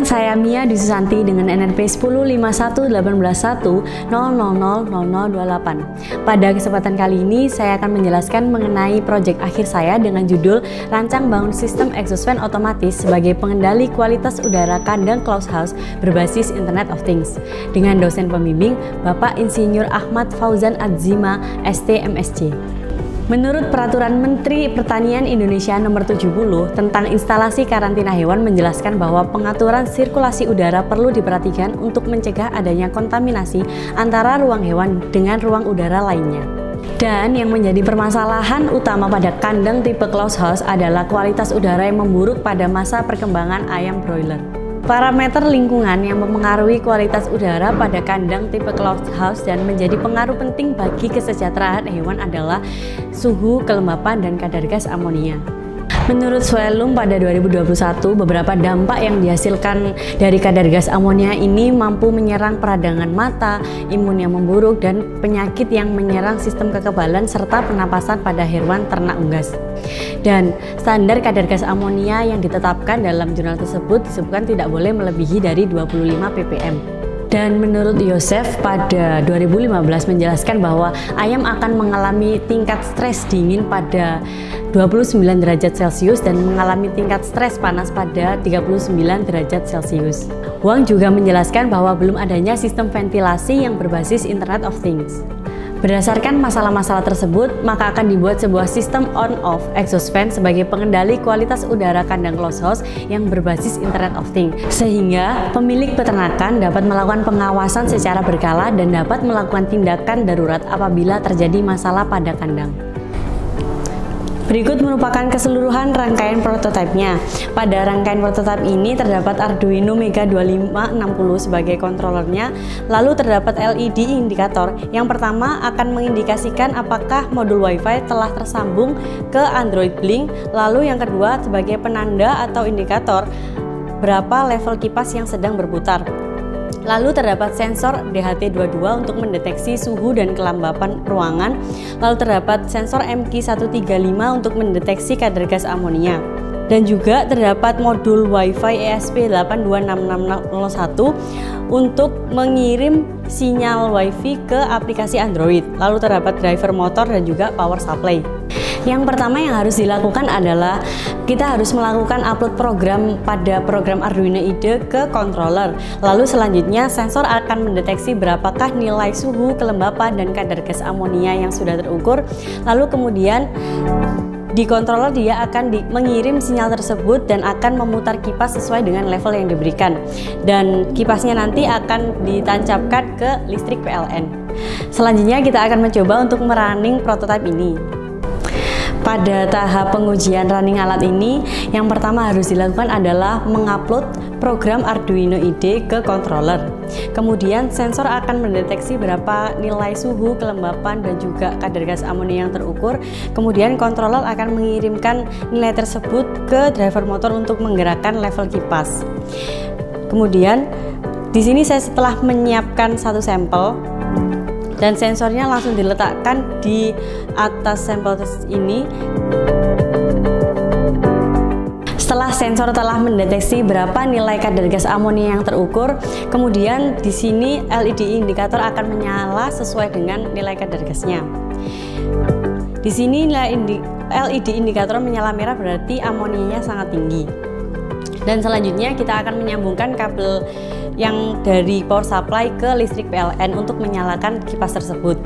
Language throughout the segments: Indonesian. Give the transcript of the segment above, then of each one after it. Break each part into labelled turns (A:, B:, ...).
A: Perkenalkan, saya Mia Dwi Susanti dengan NNP 10511811000028. Pada kesempatan kali ini, saya akan menjelaskan mengenai proyek akhir saya dengan judul Rancang Bangun Sistem Exhaust Fan Otomatis sebagai pengendali kualitas udara kandang closed house berbasis Internet of Things dengan dosen pembimbing Bapak Insinyur Ahmad Fauzan Adzima, ST MSc. Menurut Peraturan Menteri Pertanian Indonesia Nomor 70 tentang instalasi karantina hewan menjelaskan bahwa pengaturan sirkulasi udara perlu diperhatikan untuk mencegah adanya kontaminasi antara ruang hewan dengan ruang udara lainnya. Dan yang menjadi permasalahan utama pada kandang tipe closed house adalah kualitas udara yang memburuk pada masa perkembangan ayam broiler. Parameter lingkungan yang mempengaruhi kualitas udara pada kandang tipe closed house dan menjadi pengaruh penting bagi kesejahteraan hewan adalah suhu, kelembapan, dan kadar gas amonia. Menurut Swellum pada 2021, beberapa dampak yang dihasilkan dari kadar gas amonia ini mampu menyerang peradangan mata, imun yang memburuk, dan penyakit yang menyerang sistem kekebalan serta pernapasan pada hewan ternak unggas. Dan standar kadar gas amonia yang ditetapkan dalam jurnal tersebut disebutkan tidak boleh melebihi dari 25 ppm. Dan menurut Yosef pada 2015 menjelaskan bahwa ayam akan mengalami tingkat stres dingin pada 29 derajat Celcius dan mengalami tingkat stres panas pada 39 derajat Celcius. Wang juga menjelaskan bahwa belum adanya sistem ventilasi yang berbasis Internet of Things. Berdasarkan masalah-masalah tersebut, maka akan dibuat sebuah sistem on-off exhaust fan sebagai pengendali kualitas udara kandang closed house yang berbasis Internet of Things, sehingga pemilik peternakan dapat melakukan pengawasan secara berkala dan dapat melakukan tindakan darurat apabila terjadi masalah pada kandang. Berikut merupakan keseluruhan rangkaian prototipenya. Pada rangkaian prototip ini terdapat Arduino Mega 2560 sebagai kontrolernya, lalu terdapat LED indikator. Yang pertama akan mengindikasikan apakah modul WiFi telah tersambung ke Android Blink, lalu yang kedua sebagai penanda atau indikator berapa level kipas yang sedang berputar. Lalu terdapat sensor DHT22 untuk mendeteksi suhu dan kelembapan ruangan. Lalu terdapat sensor MQ135 untuk mendeteksi kadar gas amonia. Dan juga terdapat modul WiFi ESP826601 untuk mengirim sinyal WiFi ke aplikasi Android. Lalu terdapat driver motor dan juga power supply. Yang pertama yang harus dilakukan adalah kita harus melakukan upload program pada program Arduino IDE ke controller. Lalu selanjutnya sensor akan mendeteksi berapakah nilai suhu, kelembapan, dan kadar gas amonia yang sudah terukur. Lalu kemudian di controller dia akan mengirim sinyal tersebut dan akan memutar kipas sesuai dengan level yang diberikan. Dan kipasnya nanti akan ditancapkan ke listrik PLN. Selanjutnya kita akan mencoba untuk merunning prototipe ini. Pada tahap pengujian running alat ini, yang pertama harus dilakukan adalah mengupload program Arduino IDE ke controller. Kemudian sensor akan mendeteksi berapa nilai suhu, kelembapan, dan juga kadar gas amonia yang terukur. Kemudian controller akan mengirimkan nilai tersebut ke driver motor untuk menggerakkan level kipas. Kemudian di sini saya setelah menyiapkan satu sampel dan sensornya langsung diletakkan di atas sampel ini. Setelah sensor telah mendeteksi berapa nilai kadar gas amonia yang terukur, kemudian di sini LED indikator akan menyala sesuai dengan nilai kadar gasnya. Di sini nilai LED indikator menyala merah berarti amonianya sangat tinggi. Dan selanjutnya kita akan menyambungkan kabel yang dari power supply ke listrik PLN untuk menyalakan kipas tersebut.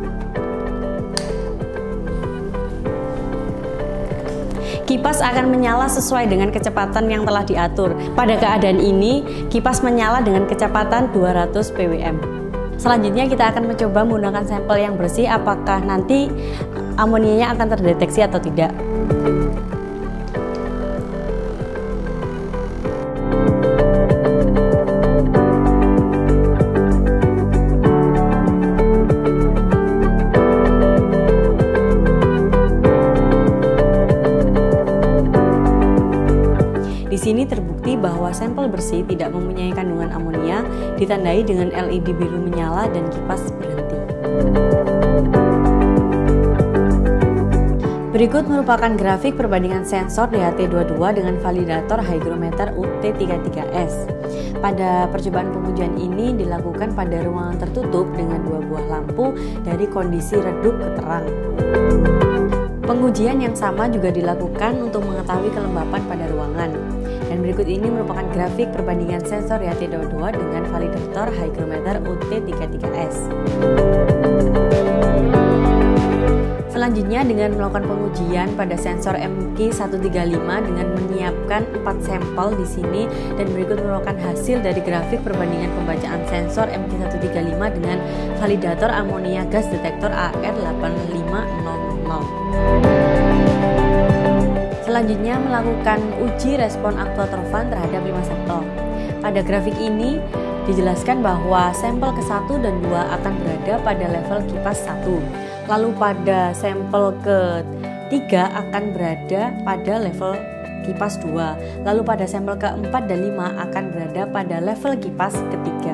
A: Kipas akan menyala sesuai dengan kecepatan yang telah diatur. Pada keadaan ini, kipas menyala dengan kecepatan 200 pwm. Selanjutnya kita akan mencoba menggunakan sampel yang bersih apakah nanti amonianya akan terdeteksi atau tidak. Di sini terbukti bahwa sampel bersih tidak mempunyai kandungan amonia, ditandai dengan LED biru menyala dan kipas berhenti. Berikut merupakan grafik perbandingan sensor DHT22 dengan validator hygrometer UT33S. Pada percobaan pengujian ini dilakukan pada ruangan tertutup dengan 2 buah lampu dari kondisi redup ke terang. Pengujian yang sama juga dilakukan untuk mengetahui kelembapan pada ruangan. Dan berikut ini merupakan grafik perbandingan sensor DHT22 dengan validator hygrometer UT33S. Selanjutnya dengan melakukan pengujian pada sensor MK135 dengan menyiapkan 4 sampel di sini, dan berikut merupakan hasil dari grafik perbandingan pembacaan sensor MK135 dengan validator amonia gas detektor AR8500. Selanjutnya melakukan uji respon aktuator fan terhadap 5 sampel. Pada grafik ini dijelaskan bahwa sampel ke-1 dan 2 akan berada pada level kipas 1. Lalu pada sampel ke-3 akan berada pada level kipas 2. Lalu pada sampel ke-4 dan 5 akan berada pada level kipas ketiga.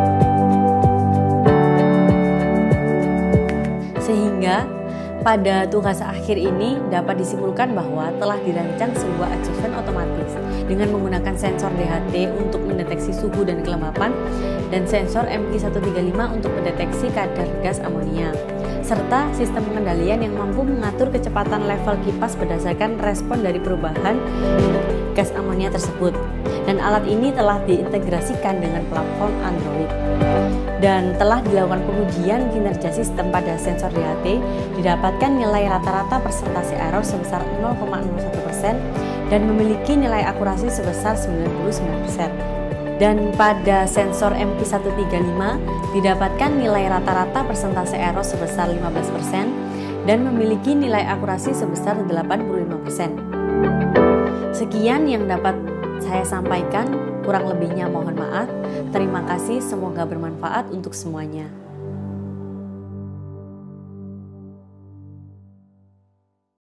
A: Sehingga pada tugas akhir ini dapat disimpulkan bahwa telah dirancang sebuah exhaust fan otomatis dengan menggunakan sensor DHT untuk mendeteksi suhu dan kelembapan dan sensor MK135 untuk mendeteksi kadar gas amonia, serta sistem pengendalian yang mampu mengatur kecepatan level kipas berdasarkan respon dari perubahan gas amonia tersebut. Dan alat ini telah diintegrasikan dengan platform Android. Dan telah dilakukan pengujian kinerja sistem pada sensor DHT, didapatkan nilai rata-rata persentase error sebesar 0,01% dan memiliki nilai akurasi sebesar 99%. Dan pada sensor MK135 didapatkan nilai rata-rata persentase error sebesar 15% dan memiliki nilai akurasi sebesar 85%. Sekian yang dapat saya sampaikan, kurang lebihnya mohon maaf. Terima kasih, semoga bermanfaat untuk semuanya.